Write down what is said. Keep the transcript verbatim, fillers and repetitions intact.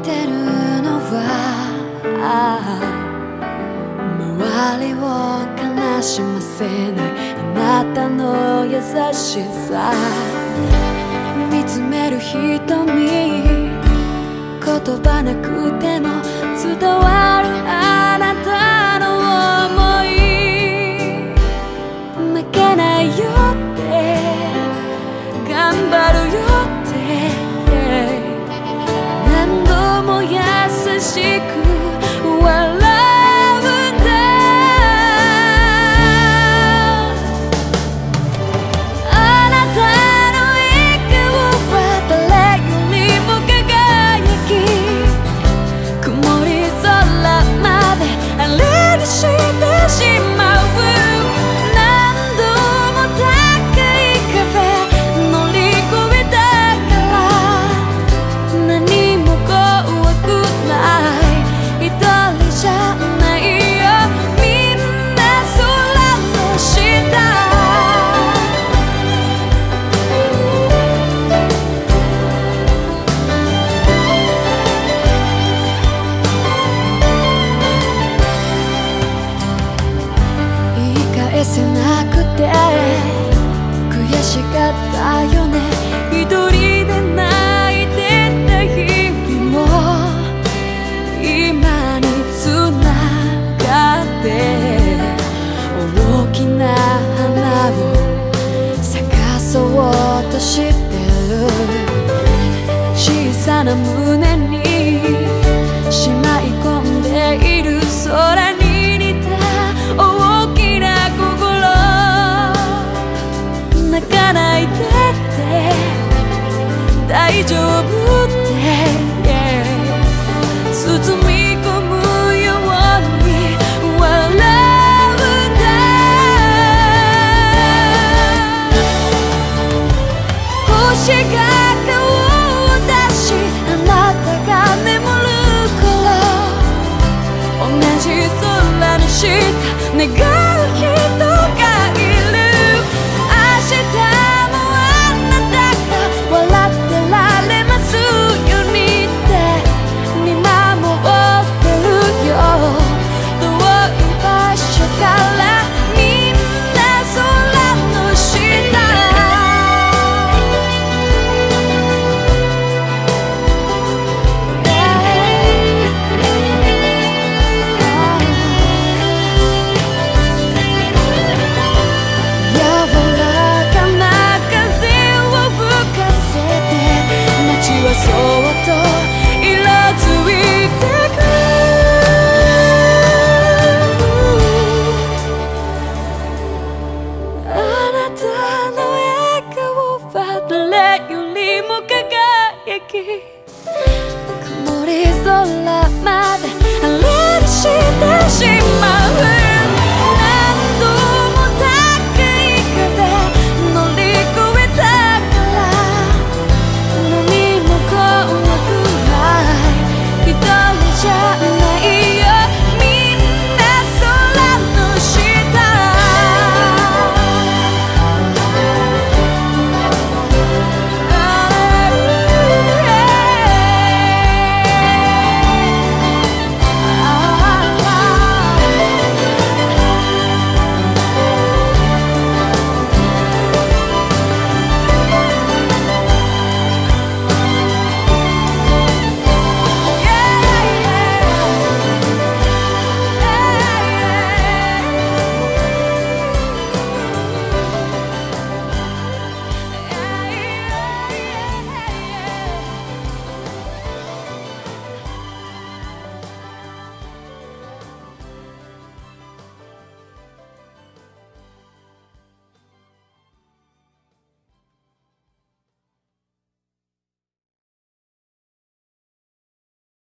ってるのは周りを悲しませないあなたの優しさ、見つめる瞳、言葉なくても伝わるあなたの想い、負けないよって頑張るよって、何度も優しく笑うせなくて悔しかったよね、一人で泣いてた日々も今につながって大きな花を咲かそうとしてる、小さな胸にしまい込んでいる空に泣かないでって大丈夫って、yeah、包み込むように笑うんだ、星が顔を出しあなたが眠る頃、同じ空の下願う人がいる、そっと色づいてくあなたの笑顔は誰よりも輝き、曇り空まで晴れにしてしまう